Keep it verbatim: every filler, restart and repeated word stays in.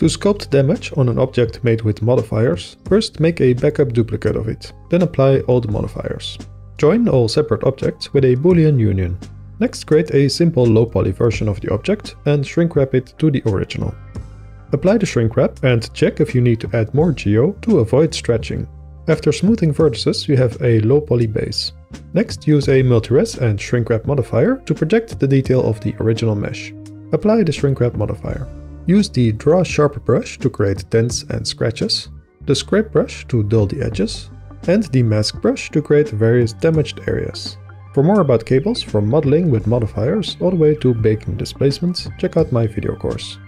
To sculpt damage on an object made with modifiers, first make a backup duplicate of it, then apply all the modifiers. Join all separate objects with a Boolean union. Next, create a simple low poly version of the object and shrink wrap it to the original. Apply the shrink wrap and check if you need to add more geo to avoid stretching. After smoothing vertices, you have a low poly base. Next, use a multi-res and shrink wrap modifier to project the detail of the original mesh. Apply the shrink wrap modifier. Use the Draw Sharper brush to create dents and scratches, the Scrape brush to dull the edges, and the Mask brush to create various damaged areas. For more about cables from modeling with modifiers all the way to baking displacements, check out my video course.